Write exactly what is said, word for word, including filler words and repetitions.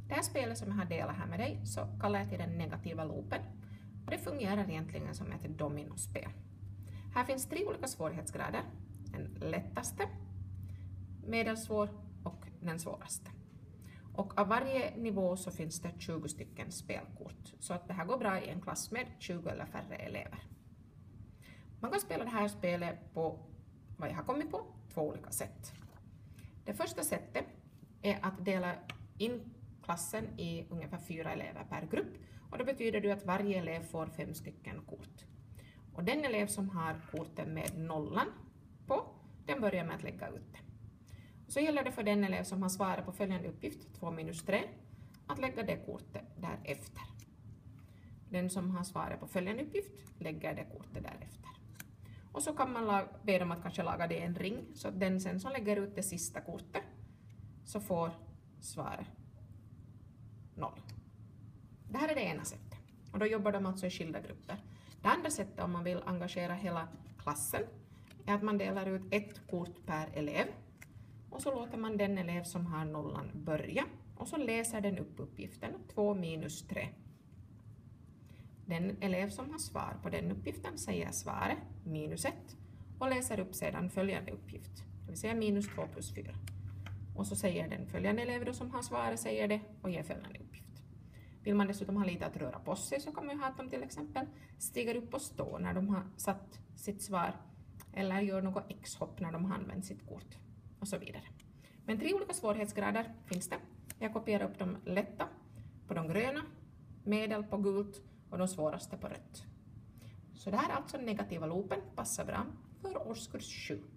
Det här spelet som jag har delat här med dig så kallar jag till den negativa loopen. Och det fungerar egentligen som ett dominospel. Här finns tre olika svårighetsgrader. Den lättaste, medelsvår och den svåraste. Och av varje nivå så finns det tjugo stycken spelkort. Så att det här går bra i en klass med tjugo eller färre elever. Man kan spela det här spelet på vad jag har kommit på, två olika sätt. Det första sättet är att dela in klassen i ungefär fyra elever per grupp. Och det betyder det att varje elev får fem stycken kort. Och den elev som har korten med nollan på, den börjar med att lägga ut det. Och så gäller det för den elev som har svarat på följande uppgift, två minus tre, att lägga det kortet därefter. Den som har svarat på följande uppgift lägger det kortet därefter. Och så kan man be dem att kanske laga det en ring, så att den sen som lägger ut det sista kortet så får svaret noll. Det här är det ena sättet. Och då jobbar de alltså i skilda grupper. Det andra sättet om man vill engagera hela klassen är att man delar ut ett kort per elev. Och så låter man den elev som har nollan börja. Och så läser den upp uppgiften två minus tre. Den elev som har svar på den uppgiften säger svaret minus ett. Och läser upp sedan följande uppgift. Det vill säga minus två plus fyra. Och så säger den följande elev då som har svaret säger det och ger följande uppgift. Vill man dessutom ha lite att röra på sig så kan man ju ha att de till exempel stiger upp och står när de har satt sitt svar. Eller gör något x-hopp när de har använt sitt kort. Och så vidare. Men tre olika svårighetsgrader finns det. Jag kopierar upp de lätta på de gröna, medel på gult och de svåraste på rött. Så det här är alltså negativa loopen, passar bra för årskurs sju.